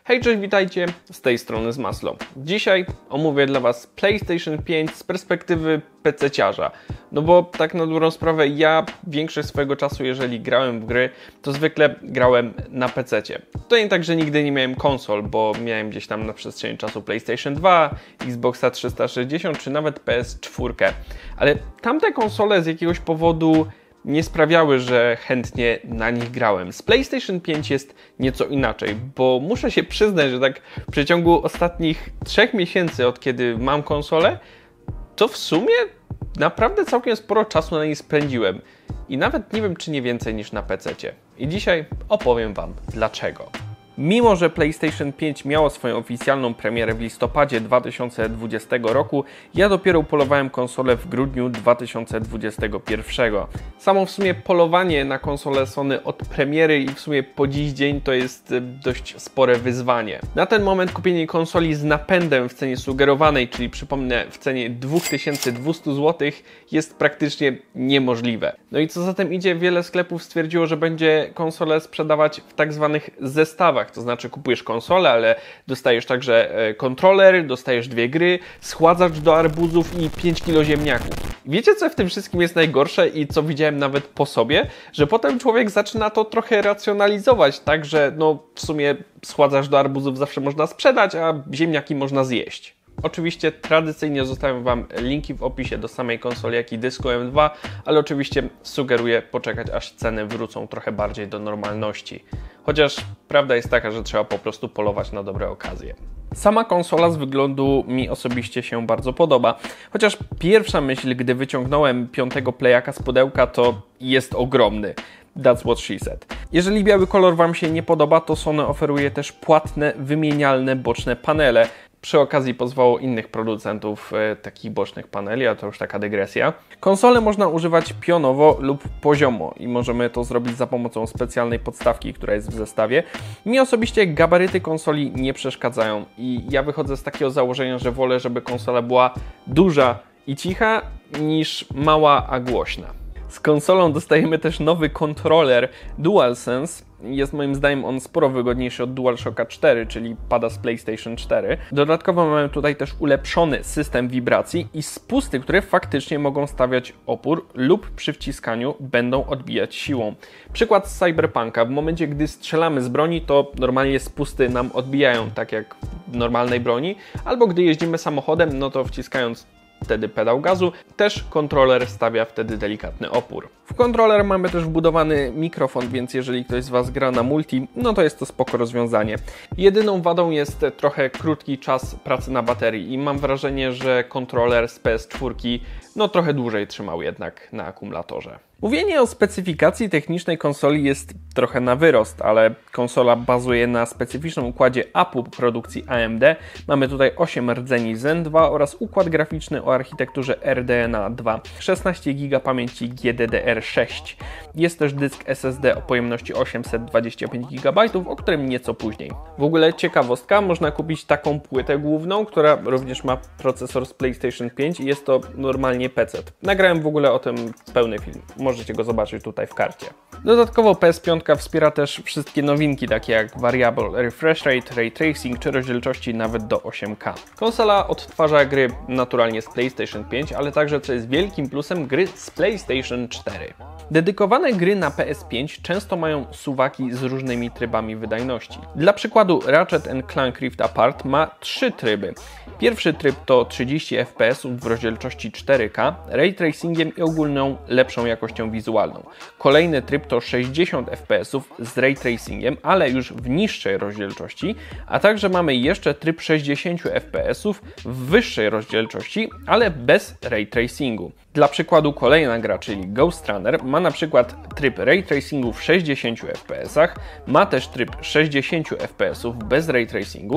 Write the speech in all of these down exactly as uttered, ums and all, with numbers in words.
Hej, cześć, witajcie, z tej strony Zmaslo. Dzisiaj omówię dla Was PlayStation pięć z perspektywy pececiarza. No bo tak na dobrą sprawę, ja większość swojego czasu, jeżeli grałem w gry, to zwykle grałem na pececie. To nie tak, że nigdy nie miałem konsol, bo miałem gdzieś tam na przestrzeni czasu PlayStation dwa, Xboxa trzysta sześćdziesiąt czy nawet P S cztery. Ale tamte konsole z jakiegoś powodu nie sprawiały, że chętnie na nich grałem. Z PlayStation pięć jest nieco inaczej, bo muszę się przyznać, że tak w przeciągu ostatnich trzech miesięcy, od kiedy mam konsolę, to w sumie naprawdę całkiem sporo czasu na niej spędziłem. I nawet nie wiem, czy nie więcej niż na pececie. I dzisiaj opowiem Wam dlaczego. Mimo że PlayStation pięć miało swoją oficjalną premierę w listopadzie dwa tysiące dwudziestego roku, ja dopiero polowałem konsolę w grudniu dwa tysiące dwudziestego pierwszego. Samo w sumie polowanie na konsolę Sony od premiery i w sumie po dziś dzień to jest dość spore wyzwanie. Na ten moment kupienie konsoli z napędem w cenie sugerowanej, czyli przypomnę w cenie dwa tysiące dwieście złotych, jest praktycznie niemożliwe. No i co za tym idzie, wiele sklepów stwierdziło, że będzie konsolę sprzedawać w tak zwanych zestawach. To znaczy kupujesz konsolę, ale dostajesz także kontroler, dostajesz dwie gry, schładzacz do arbuzów i pięć kilo ziemniaków. Wiecie, co w tym wszystkim jest najgorsze i co widziałem nawet po sobie? Że potem człowiek zaczyna to trochę racjonalizować, tak, że no w sumie schładzacz do arbuzów zawsze można sprzedać, a ziemniaki można zjeść. Oczywiście tradycyjnie zostawiam Wam linki w opisie do samej konsoli, jak i dysku M dwa, ale oczywiście sugeruję poczekać, aż ceny wrócą trochę bardziej do normalności. Chociaż prawda jest taka, że trzeba po prostu polować na dobre okazje. Sama konsola z wyglądu mi osobiście się bardzo podoba, chociaż pierwsza myśl, gdy wyciągnąłem piątego playaka z pudełka, to jest ogromny. That's what she said. Jeżeli biały kolor Wam się nie podoba, to Sony oferuje też płatne, wymienialne boczne panele. Przy okazji pozwało innych producentów e, takich bocznych paneli, a to już taka dygresja. Konsolę można używać pionowo lub poziomo i możemy to zrobić za pomocą specjalnej podstawki, która jest w zestawie. Mi osobiście gabaryty konsoli nie przeszkadzają i ja wychodzę z takiego założenia, że wolę, żeby konsola była duża i cicha niż mała a głośna. Z konsolą dostajemy też nowy kontroler DualSense. Jest moim zdaniem on sporo wygodniejszy od DualShocka cztery, czyli pada z PlayStation cztery. Dodatkowo mamy tutaj też ulepszony system wibracji i spusty, które faktycznie mogą stawiać opór lub przy wciskaniu będą odbijać siłą. Przykład z Cyberpunka. W momencie, gdy strzelamy z broni, to normalnie spusty nam odbijają, tak jak w normalnej broni. Albo gdy jeździmy samochodem, no to wciskając wtedy pedał gazu, też kontroler stawia wtedy delikatny opór. W kontroler mamy też wbudowany mikrofon, więc jeżeli ktoś z Was gra na multi, no to jest to spoko rozwiązanie. Jedyną wadą jest trochę krótki czas pracy na baterii i mam wrażenie, że kontroler z P S cztery no trochę dłużej trzymał jednak na akumulatorze. Mówienie o specyfikacji technicznej konsoli jest trochę na wyrost, ale konsola bazuje na specyficznym układzie A P U produkcji A M D. Mamy tutaj osiem rdzeni Zen dwa oraz układ graficzny o architekturze R D N A dwa, szesnaście giga pamięci G D D R sześć. Jest też dysk S S D o pojemności osiemset dwadzieścia pięć gigabajtów, o którym nieco później. W ogóle ciekawostka, można kupić taką płytę główną, która również ma procesor z PlayStation pięć i jest to normalnie P C. Nagrałem w ogóle o tym pełny film. Możecie go zobaczyć tutaj w karcie. Dodatkowo P S pięć wspiera też wszystkie nowinki, takie jak Variable Refresh Rate, Ray Tracing czy rozdzielczości nawet do osiem K. Konsola odtwarza gry naturalnie z PlayStation pięć, ale także, co jest wielkim plusem, gry z PlayStation cztery. Dedykowane gry na P S pięć często mają suwaki z różnymi trybami wydajności. Dla przykładu Ratchet and Clank Rift Apart ma trzy tryby. Pierwszy tryb to trzydzieści F P S w rozdzielczości cztery K, ray tracingiem i ogólną lepszą jakością wizualną. Kolejny tryb to sześćdziesiąt F P S z ray tracingiem, ale już w niższej rozdzielczości, a także mamy jeszcze tryb sześćdziesiąt F P S w wyższej rozdzielczości, ale bez ray tracingu. Dla przykładu kolejna gra, czyli Ghost Runner, ma na przykład tryb ray tracingu w sześćdziesięciu F P S, ma też tryb sześćdziesięciu F P S bez ray tracingu,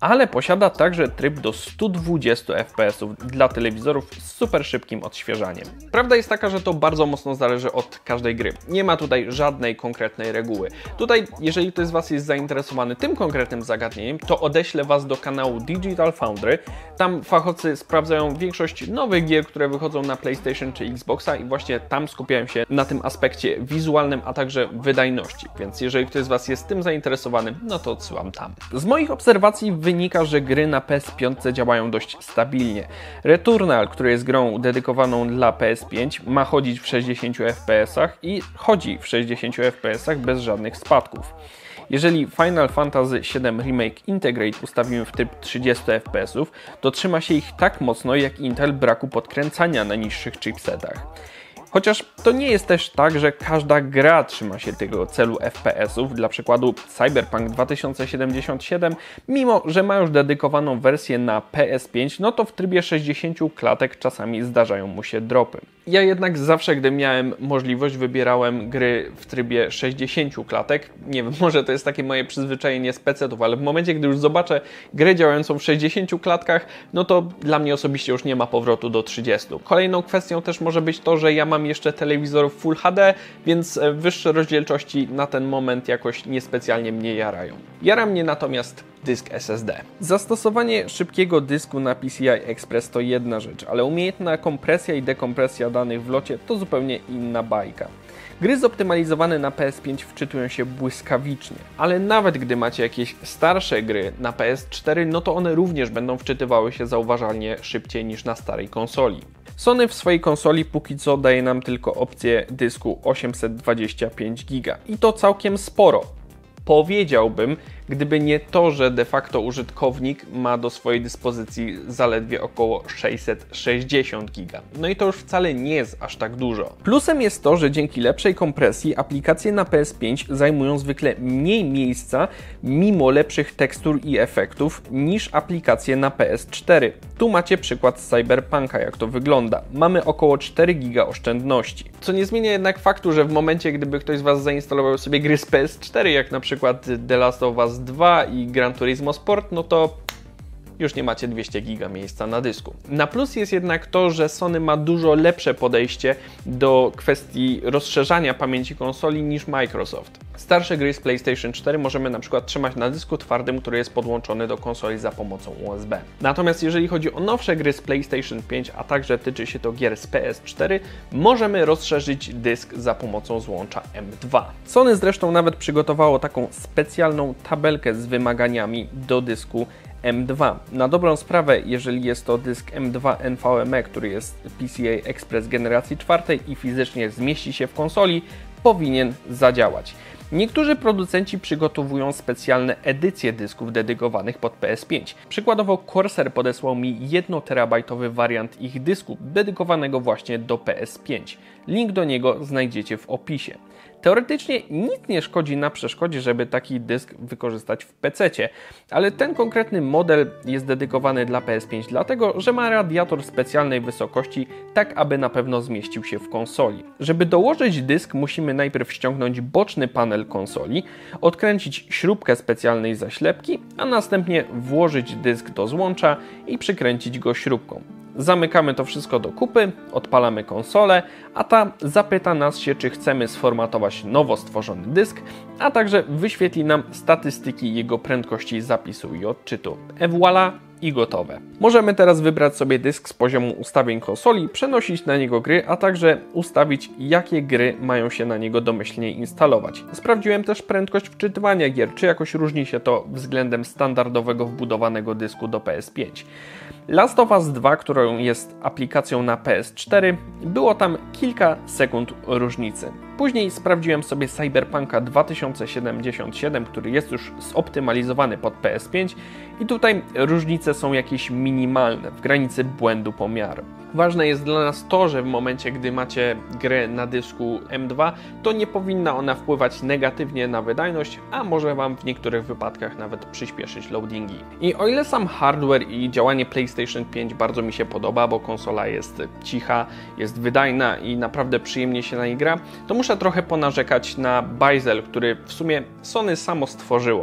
ale posiada także tryb do stu dwudziestu F P S ów dla telewizorów z super szybkim odświeżaniem. Prawda jest taka, że to bardzo mocno zależy od każdej gry. Nie ma tutaj żadnej konkretnej reguły. Tutaj, jeżeli ktoś z Was jest zainteresowany tym konkretnym zagadnieniem, to odeślę Was do kanału Digital Foundry. Tam fachowcy sprawdzają większość nowych gier, które wychodzą na PlayStation czy Xboxa i właśnie tam skupiałem się na tym aspekcie wizualnym, a także wydajności. Więc jeżeli ktoś z Was jest tym zainteresowany, no to odsyłam tam. Z moich obserwacji wynika, że gry na P S pięć działają dość stabilnie. Returnal, który jest grą dedykowaną dla P S pięć, ma chodzić w sześćdziesięciu F P S ach i chodzi w sześćdziesięciu F P S ach bez żadnych spadków. Jeżeli Final Fantasy siedem Remake Integrate ustawimy w tryb trzydziestu F P S ów, to trzyma się ich tak mocno jak Intel braku podkręcania na niższych chipsetach. Chociaż to nie jest też tak, że każda gra trzyma się tego celu F P S ów, dla przykładu Cyberpunk dwa tysiące siedemdziesiąt siedem, mimo że ma już dedykowaną wersję na P S pięć, no to w trybie sześćdziesięciu klatek czasami zdarzają mu się dropy. Ja jednak zawsze, gdy miałem możliwość, wybierałem gry w trybie sześćdziesięciu klatek. Nie wiem, może to jest takie moje przyzwyczajenie z pecetów, ale w momencie, gdy już zobaczę grę działającą w sześćdziesięciu klatkach, no to dla mnie osobiście już nie ma powrotu do trzydziestu. Kolejną kwestią też może być to, że ja mam jeszcze telewizorów Full H D, więc wyższe rozdzielczości na ten moment jakoś niespecjalnie mnie jarają. Jara mnie natomiast dysk S S D. Zastosowanie szybkiego dysku na P C I Express to jedna rzecz, ale umiejętna kompresja i dekompresja danych w locie to zupełnie inna bajka. Gry zoptymalizowane na P S pięć wczytują się błyskawicznie, ale nawet gdy macie jakieś starsze gry na P S cztery, no to one również będą wczytywały się zauważalnie szybciej niż na starej konsoli. Sony w swojej konsoli póki co daje nam tylko opcję dysku osiemset dwadzieścia pięć giga i to całkiem sporo. Powiedziałbym, gdyby nie to, że de facto użytkownik ma do swojej dyspozycji zaledwie około sześćset sześćdziesiąt giga. No i to już wcale nie jest aż tak dużo. Plusem jest to, że dzięki lepszej kompresji aplikacje na P S pięć zajmują zwykle mniej miejsca mimo lepszych tekstur i efektów niż aplikacje na P S cztery. Tu macie przykład z Cyberpunka, jak to wygląda. Mamy około cztery giga oszczędności. Co nie zmienia jednak faktu, że w momencie, gdyby ktoś z Was zainstalował sobie gry z P S cztery, jak na przykład The Last of Us dwa i Gran Turismo Sport, no to już nie macie dwieście giga miejsca na dysku. Na plus jest jednak to, że Sony ma dużo lepsze podejście do kwestii rozszerzania pamięci konsoli niż Microsoft. Starsze gry z PlayStation cztery możemy na przykład trzymać na dysku twardym, który jest podłączony do konsoli za pomocą U S B. Natomiast jeżeli chodzi o nowsze gry z PlayStation pięć, a także tyczy się to gier z P S cztery, możemy rozszerzyć dysk za pomocą złącza M dwa. Sony zresztą nawet przygotowało taką specjalną tabelkę z wymaganiami do dysku M dwa. Na dobrą sprawę, jeżeli jest to dysk M dwa N V M e, który jest P C I Express generacji czwartej i fizycznie zmieści się w konsoli, powinien zadziałać. Niektórzy producenci przygotowują specjalne edycje dysków dedykowanych pod P S pięć. Przykładowo Corsair podesłał mi jednoterabajtowy wariant ich dysku dedykowanego właśnie do P S pięć. Link do niego znajdziecie w opisie. Teoretycznie nic nie szkodzi na przeszkodzie, żeby taki dysk wykorzystać w pececie, ale ten konkretny model jest dedykowany dla P S pięć dlatego, że ma radiator specjalnej wysokości, tak aby na pewno zmieścił się w konsoli. Żeby dołożyć dysk, musimy najpierw ściągnąć boczny panel konsoli, odkręcić śrubkę specjalnej zaślepki, a następnie włożyć dysk do złącza i przykręcić go śrubką. Zamykamy to wszystko do kupy, odpalamy konsolę, a ta zapyta nas się, czy chcemy sformatować nowo stworzony dysk, a także wyświetli nam statystyki jego prędkości zapisu i odczytu. Et voilà! I gotowe. Możemy teraz wybrać sobie dysk z poziomu ustawień konsoli, przenosić na niego gry, a także ustawić, jakie gry mają się na niego domyślnie instalować. Sprawdziłem też prędkość wczytywania gier, czy jakoś różni się to względem standardowego wbudowanego dysku do P S pięć. Last of Us dwa, którą jest aplikacją na P S cztery, było tam kilka sekund różnicy. Później sprawdziłem sobie Cyberpunka dwa tysiące siedemdziesiąt siedem, który jest już zoptymalizowany pod P S pięć i tutaj różnice są jakieś minimalne, w granicy błędu pomiaru. Ważne jest dla nas to, że w momencie, gdy macie grę na dysku M dwa, to nie powinna ona wpływać negatywnie na wydajność, a może Wam w niektórych wypadkach nawet przyspieszyć loadingi. I o ile sam hardware i działanie PlayStation pięć bardzo mi się podoba, bo konsola jest cicha, jest wydajna i naprawdę przyjemnie się na niej gra, to muszę trochę ponarzekać na bajzel, który w sumie Sony samo stworzyło.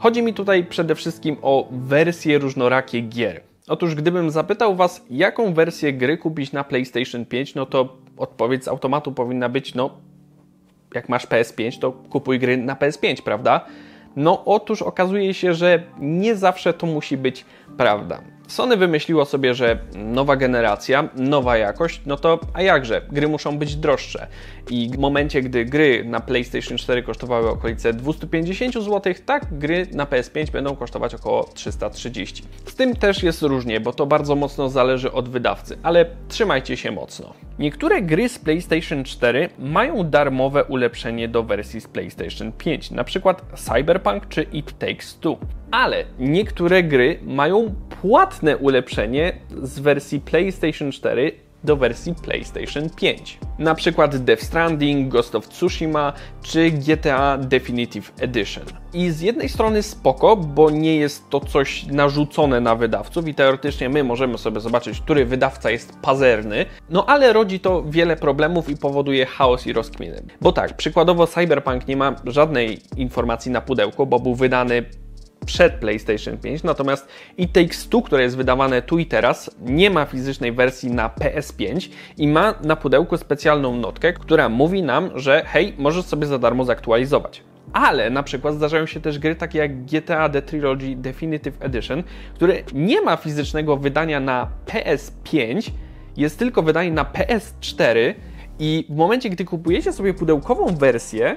Chodzi mi tutaj przede wszystkim o wersje różnorakie gier. Otóż gdybym zapytał Was, jaką wersję gry kupić na PlayStation pięć, no to odpowiedź z automatu powinna być, no jak masz P S pięć, to kupuj gry na P S pięć, prawda? No otóż okazuje się, że nie zawsze to musi być prawda. Sony wymyśliło sobie, że nowa generacja, nowa jakość, no to a jakże, gry muszą być droższe. I w momencie, gdy gry na PlayStation cztery kosztowały okolice dwieście pięćdziesiąt złotych, tak gry na P S pięć będą kosztować około trzysta trzydzieści. Z tym też jest różnie, bo to bardzo mocno zależy od wydawcy, ale trzymajcie się mocno. Niektóre gry z PlayStation cztery mają darmowe ulepszenie do wersji z PlayStation pięć, na przykład Cyberpunk czy It Takes Two. Ale niektóre gry mają płatne ulepszenie z wersji PlayStation cztery do wersji PlayStation pięć. Na przykład Death Stranding, Ghost of Tsushima czy G T A Definitive Edition. I z jednej strony spoko, bo nie jest to coś narzucone na wydawców i teoretycznie my możemy sobie zobaczyć, który wydawca jest pazerny, no ale rodzi to wiele problemów i powoduje chaos i rozkminy. Bo tak, przykładowo Cyberpunk nie ma żadnej informacji na pudełku, bo był wydany przed PlayStation pięć, natomiast It Takes Two, które jest wydawane tu i teraz, nie ma fizycznej wersji na P S pięć i ma na pudełku specjalną notkę, która mówi nam, że hej, możesz sobie za darmo zaktualizować. Ale na przykład zdarzają się też gry takie jak G T A The Trilogy Definitive Edition, które nie ma fizycznego wydania na P S pięć, jest tylko wydanie na P S cztery i w momencie, gdy kupujecie sobie pudełkową wersję,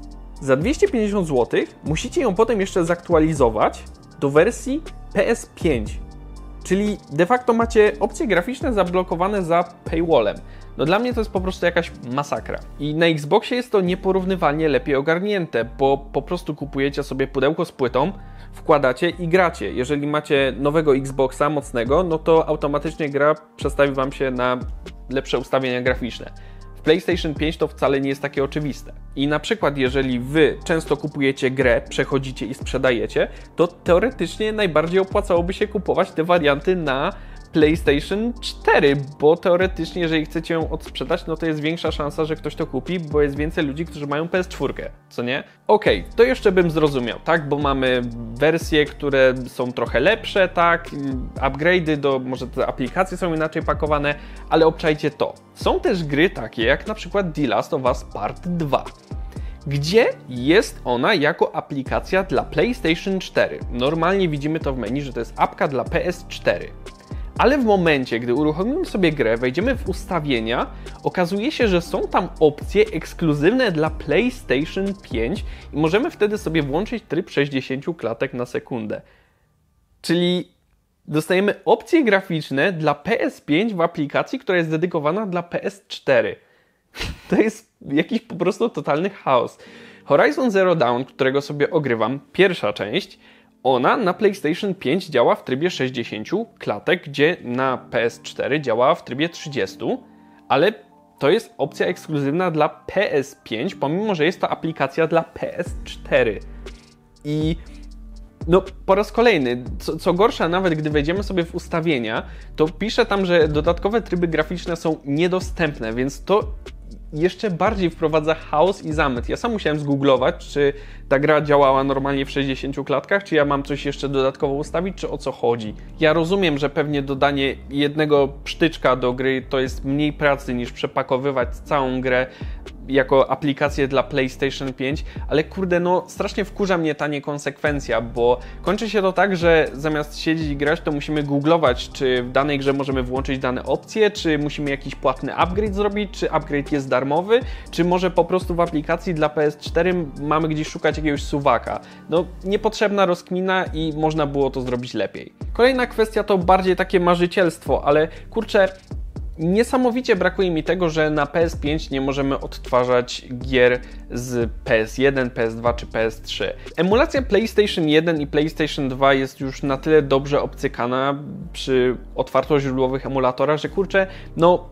za dwieście pięćdziesiąt złotych musicie ją potem jeszcze zaktualizować do wersji P S pięć. Czyli de facto macie opcje graficzne zablokowane za paywallem. No dla mnie to jest po prostu jakaś masakra. I na Xboxie jest to nieporównywalnie lepiej ogarnięte, bo po prostu kupujecie sobie pudełko z płytą, wkładacie i gracie. Jeżeli macie nowego Xboxa mocnego, no to automatycznie gra przestawi Wam się na lepsze ustawienia graficzne. W PlayStation pięć to wcale nie jest takie oczywiste. I na przykład jeżeli Wy często kupujecie grę, przechodzicie i sprzedajecie, to teoretycznie najbardziej opłacałoby się kupować te warianty na PlayStation cztery, bo teoretycznie jeżeli chcecie ją odsprzedać, no to jest większa szansa, że ktoś to kupi, bo jest więcej ludzi, którzy mają P S cztery, co nie? Okej, okay, to jeszcze bym zrozumiał, tak? Bo mamy wersje, które są trochę lepsze, tak? Upgrade'y do, może te aplikacje są inaczej pakowane, ale obczajcie to. Są też gry takie jak na przykład The Last of Us Part dwa. Gdzie jest ona jako aplikacja dla PlayStation cztery. Normalnie widzimy to w menu, że to jest apka dla P S cztery. Ale w momencie, gdy uruchomimy sobie grę, wejdziemy w ustawienia, okazuje się, że są tam opcje ekskluzywne dla PlayStation pięć i możemy wtedy sobie włączyć tryb sześćdziesiąt klatek na sekundę. Czyli dostajemy opcje graficzne dla P S pięć w aplikacji, która jest dedykowana dla P S cztery. To jest jakiś po prostu totalny chaos. Horizon Zero Dawn, którego sobie ogrywam, pierwsza część, ona na PlayStation pięć działa w trybie sześćdziesiąt klatek, gdzie na P S cztery działa w trybie trzydzieści, ale to jest opcja ekskluzywna dla P S pięć, pomimo że jest to aplikacja dla P S cztery. I no po raz kolejny, co, co gorsza, nawet gdy wejdziemy sobie w ustawienia, to pisze tam, że dodatkowe tryby graficzne są niedostępne, więc to jeszcze bardziej wprowadza chaos i zamęt. Ja sam musiałem zgooglować, czy ta gra działała normalnie w sześćdziesięciu klatkach, czy ja mam coś jeszcze dodatkowo ustawić, czy o co chodzi. Ja rozumiem, że pewnie dodanie jednego psztyczka do gry to jest mniej pracy niż przepakowywać całą grę jako aplikację dla PlayStation pięć, ale kurde, no strasznie wkurza mnie ta niekonsekwencja, bo kończy się to tak, że zamiast siedzieć i grać, to musimy googlować, czy w danej grze możemy włączyć dane opcje, czy musimy jakiś płatny upgrade zrobić, czy upgrade jest darmowy, czy może po prostu w aplikacji dla P S cztery mamy gdzieś szukać jakiegoś suwaka. No niepotrzebna rozkmina i można było to zrobić lepiej. Kolejna kwestia to bardziej takie marzycielstwo, ale kurczę, niesamowicie brakuje mi tego, że na P S pięć nie możemy odtwarzać gier z P S jeden, P S dwa czy P S trzy. Emulacja PlayStation jeden i PlayStation dwa jest już na tyle dobrze obcykana przy otwartoźródłowych emulatorach, że kurczę, no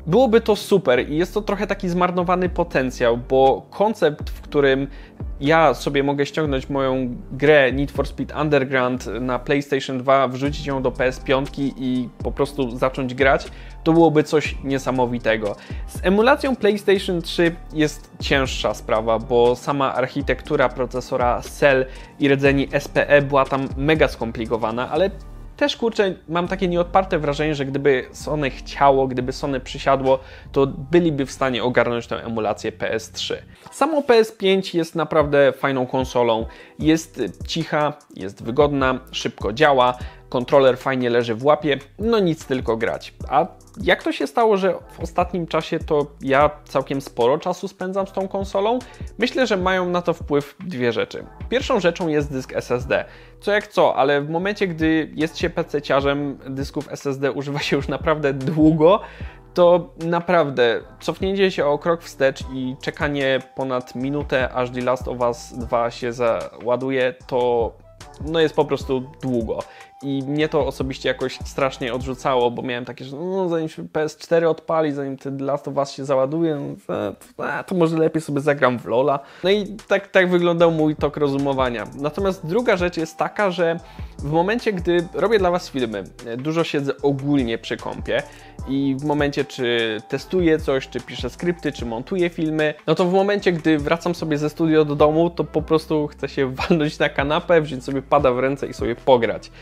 Byłoby to super i jest to trochę taki zmarnowany potencjał, bo koncept, w którym ja sobie mogę ściągnąć moją grę Need for Speed Underground na PlayStation dwa, wrzucić ją do P S pięć i po prostu zacząć grać, to byłoby coś niesamowitego. Z emulacją PlayStation trzy jest cięższa sprawa, bo sama architektura procesora Cell i rdzeni S P E była tam mega skomplikowana, ale też, kurczę, mam takie nieodparte wrażenie, że gdyby Sony chciało, gdyby Sony przysiadło, to byliby w stanie ogarnąć tę emulację P S trzy. Samo P S pięć jest naprawdę fajną konsolą. Jest cicha, jest wygodna, szybko działa, kontroler fajnie leży w łapie, no nic, tylko grać. A jak to się stało, że w ostatnim czasie to ja całkiem sporo czasu spędzam z tą konsolą? Myślę, że mają na to wpływ dwie rzeczy. Pierwszą rzeczą jest dysk S S D. Co jak co, ale w momencie, gdy jest się pececiarzem, dysków S S D używa się już naprawdę długo, to naprawdę cofnięcie się o krok wstecz i czekanie ponad minutę, aż The Last of Us dwa się załaduje, to no jest po prostu długo. I mnie to osobiście jakoś strasznie odrzucało, bo miałem takie, że no, zanim się P S cztery odpali, zanim ten The Last of Us się załaduje, no, to, to może lepiej sobie zagram w LoL'a. No i tak, tak wyglądał mój tok rozumowania. Natomiast druga rzecz jest taka, że w momencie, gdy robię dla Was filmy, dużo siedzę ogólnie przy kompie i w momencie, czy testuję coś, czy piszę skrypty, czy montuję filmy, no to w momencie, gdy wracam sobie ze studio do domu, to po prostu chcę się walnąć na kanapę, wziąć sobie pada w ręce i sobie pograć.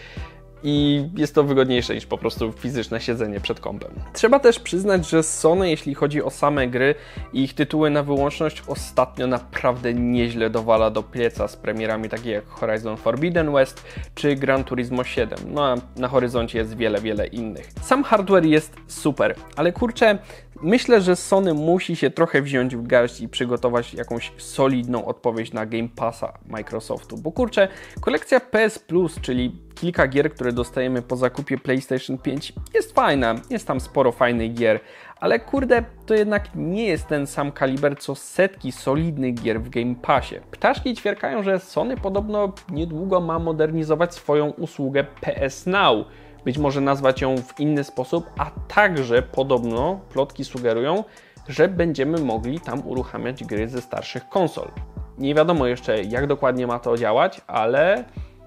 I jest to wygodniejsze niż po prostu fizyczne siedzenie przed kompem. Trzeba też przyznać, że Sony, jeśli chodzi o same gry i ich tytuły na wyłączność, ostatnio naprawdę nieźle dowala do pieca z premierami takie jak Horizon Forbidden West czy Gran Turismo siedem. No a na horyzoncie jest wiele, wiele innych. Sam hardware jest super, ale kurczę, myślę, że Sony musi się trochę wziąć w garść i przygotować jakąś solidną odpowiedź na Game Passa Microsoftu, bo kurczę, kolekcja P S Plus, czyli kilka gier, które dostajemy po zakupie PlayStation pięć, jest fajna, jest tam sporo fajnych gier, ale kurde, to jednak nie jest ten sam kaliber co setki solidnych gier w Game Passie. Ptaszki ćwierkają, że Sony podobno niedługo ma modernizować swoją usługę P S Now, być może nazwać ją w inny sposób, a także podobno plotki sugerują, że będziemy mogli tam uruchamiać gry ze starszych konsol. Nie wiadomo jeszcze, jak dokładnie ma to działać, ale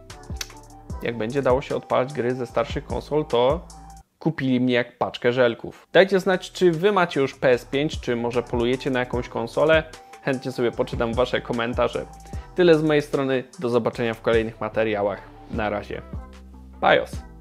jak będzie dało się odpalać gry ze starszych konsol, to kupili mnie jak paczkę żelków. Dajcie znać, czy Wy macie już P S pięć, czy może polujecie na jakąś konsolę. Chętnie sobie poczytam Wasze komentarze. Tyle z mojej strony. Do zobaczenia w kolejnych materiałach. Na razie. Bajos!